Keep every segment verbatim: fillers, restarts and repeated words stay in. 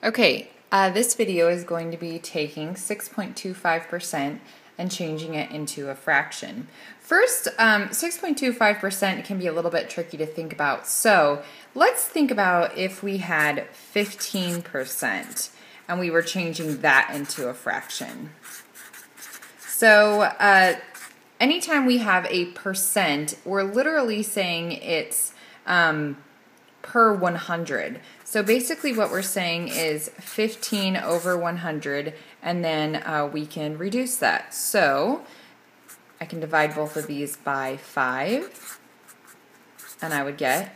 Okay, uh, this video is going to be taking six point two five percent and changing it into a fraction. First, um, six point two five percent can be a little bit tricky to think about. So let's think about if we had fifteen percent and we were changing that into a fraction. So uh, anytime we have a percent, we're literally saying it's um, per one hundred. So basically what we're saying is fifteen over one hundred, and then uh, we can reduce that. So I can divide both of these by five, and I would get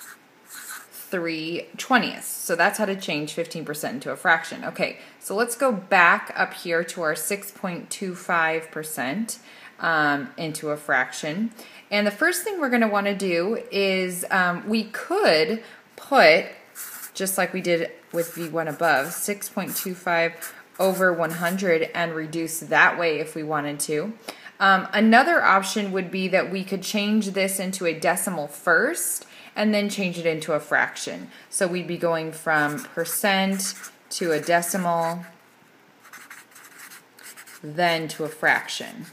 three twentieths. So that's how to change fifteen percent into a fraction. Okay, so let's go back up here to our six point two five percent um, into a fraction. And the first thing we're going to want to do is um, we could put, just like we did with V one above, six point two five over one hundred and reduce that way if we wanted to. Um, another option would be that we could change this into a decimal first and then change it into a fraction. So we'd be going from percent to a decimal, then to a fraction.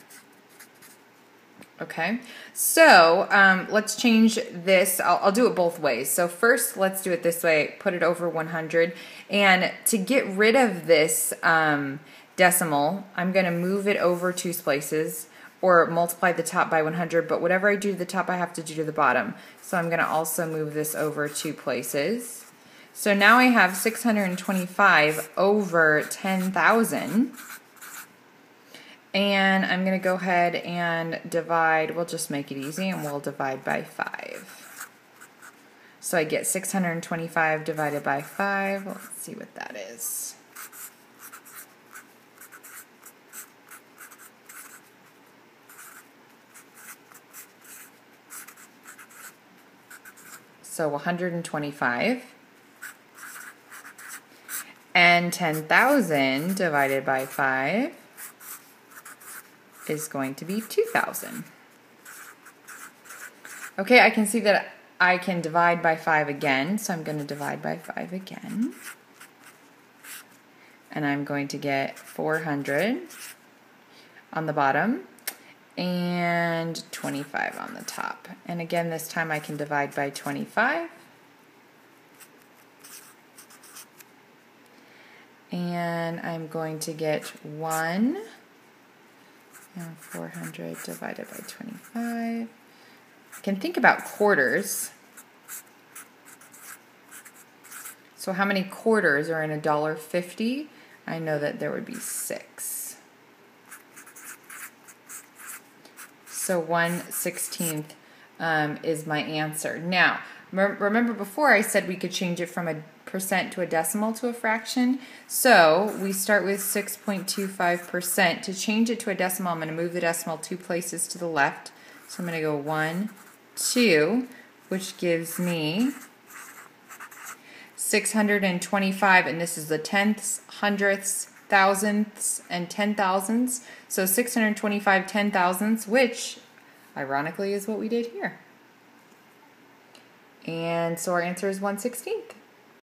Okay, so um, let's change this. I'll, I'll do it both ways. So first, let's do it this way, put it over one hundred. And to get rid of this um, decimal, I'm going to move it over two places or multiply the top by one hundred. But whatever I do to the top, I have to do to the bottom. So I'm going to also move this over two places. So now I have six hundred twenty-five over ten thousand. And I'm going to go ahead and divide, we'll just make it easy, and we'll divide by five. So I get six hundred twenty-five divided by five. Let's see what that is. So one hundred twenty-five. And ten thousand divided by five is going to be two thousand. Okay, I can see that I can divide by five again, so I'm going to divide by five again. And I'm going to get four hundred on the bottom and twenty-five on the top. And again, this time I can divide by twenty-five. And I'm going to get one. And four hundred divided by twenty-five. I can think about quarters. So how many quarters are in a dollar fifty? I know that there would be six. So one sixteenth um, is my answer. Now, remember before I said we could change it from a percent to a decimal to a fraction. So we start with six point two five percent. To change it to a decimal, I'm going to move the decimal two places to the left. So I'm going to go one, two, which gives me six hundred twenty-five, and this is the tenths, hundredths, thousandths, and ten thousandths. So six hundred twenty-five ten thousandths, which ironically is what we did here. And so our answer is one sixteenth.